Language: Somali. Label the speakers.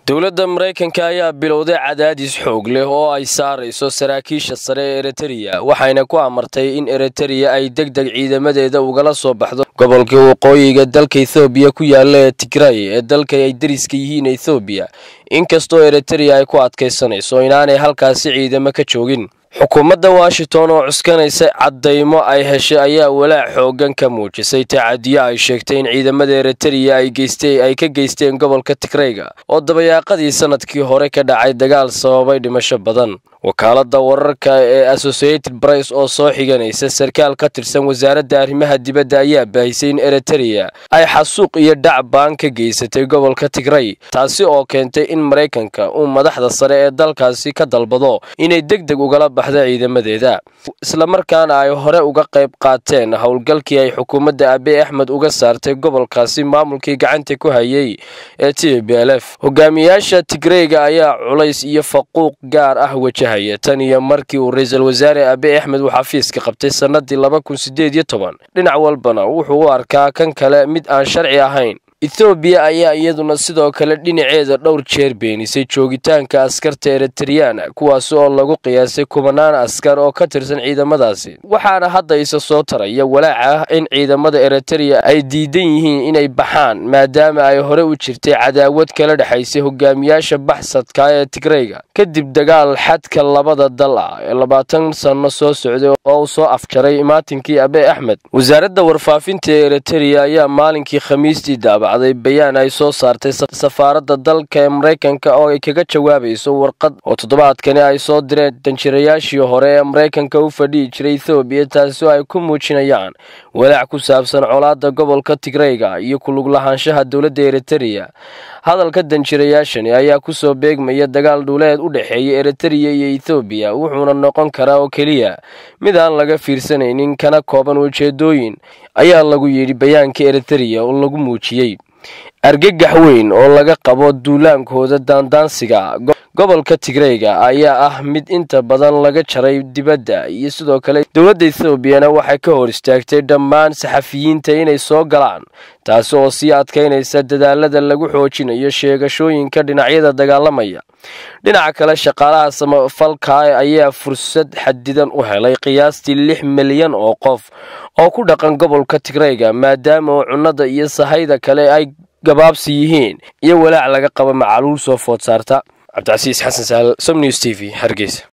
Speaker 1: dowladda Mareykanka ayaa bilowday cadaadis xoog leh oo ay saarayso saraakiisha sare ee Eritrea waxayna ku amartay in Eritrea ay degdeg ciidamadeeda ugala soo baxdo gobolka waqooyiga dalka Ethiopia ku yaala ee Tigray ee dalka ay dariska yihiin Ethiopia inkastoo Eritrea ay ku adkaysanayso inaanay halkaasi ciidamo ka joogin. xukuumadda Washington oo cuskanaysa cadeymo ay heshay ayaa walaac xoogan ka muujisay tacadiyo ay sheegtay in ciidamada Eritrea ay ka geysteen gobolka Tigray oo dabayaaqadii sanadkii hore ka dhacay dagaal sababay dhimasho badan. wakaaladda wararka ee Associated Press oo soo xiganaysa sarkaal ka tirsan wasaaradda arrimaha dibadda ayaa baahisay in Eritrea ay xasuuq iyo dhacbaan ka geysatay gobolka Tigray taasi oo keentay in Mareykanka uu madaxda sare ee dalkaasi ka dalbado inay degdeg ugala ciidamadeeda isla markaana ay hore uga qayb qaateen howlgalkii ay xukuumadda Abiy Ahmed uga saartay gobolkaasi maamulkii gacanta ku hayay ee TPLF. hogaamiyaasha Tigray ayaa culays iyo faquuq gaar ah wajahaya tan iyo markii uu ra'iisul wasaare Abiy Ahmed uu xafiiska qabtay sanadii 2018 dhinac walbana wuxuu u arkaa kan kale mid aan sharci ahayn. Ethiopia ayaa iyaduna sidoo kale dhinaceeda dhowr jeer beenisay joogitaanka askarta Eritrean kuwaas oo lagu qiyaasay kumanaan askar oo ka tirsan ciidamadaasi waxaana hadda isa soo taraya walaaca in ciidamada Eritrea ay diidan yihiin inay baxaan maadaama ay hore u jirtay cadaawad kala dhaxaysay hogaamiyaasha baxsadka ee Tigray kadib dagaal xadka labada dal ah ee 20 sano soo socday oo soo afjaray imaatinkii Abiy Ahmed. wasaaradda warfaafinta Eritrea ayaa maalinkii Khamiistii bayaan ay soo saartay safaaradda dalka ee Mareykanka oo ay kaga jawaabayso warqad oo toddobaadkani ay soo direen danjirayaashii hore ee Mareykanka u fadhiyi jiray Ethiopia taasoo ay ku muujinayaan walaac ku saabsan colaadda gobolka Tigray iyo ku lug lahaanshaha dowladda Eritrea. hadalka danjirayaashani ayaa ku soo beegmaya dagaal dhuleed u dhaxeeya Eritrea iyo Ethiopia wuxuuna noqon karaa oo kaliya mid aan laga fiirsanaynin kana kooban ujeedooyin ayaa lagu yiri bayaanka Eritrea oo lagu muujiyay argagax weyn oo laga qabo duulaankooda daandaansiga gobolka Tigray ayaa ah mid inta badan laga jaray dibadda iyo sidoo kale dowladda Ethiopia waxay ka hor istaagtay dhammaan saxafiyiinta inay soo galaan taas oo sii adkeynaysa dadaalada lagu xoojinayo sheegashooyinka dhinacyada dagaalamaya. dhinaca kale shaqaalaha samafalka ayaa fursad xadidan u helay qiyaastii 6 milyan oo qof oo ku dhaqan gobolka Tigray maadaama cunnada iyo sahayda kale ay gabaabsi yihiin iyo walaac laga qabo macaluul soo food saarta. Cabdi Casiis Xasan Sahal, Som News TV, Hargeysa.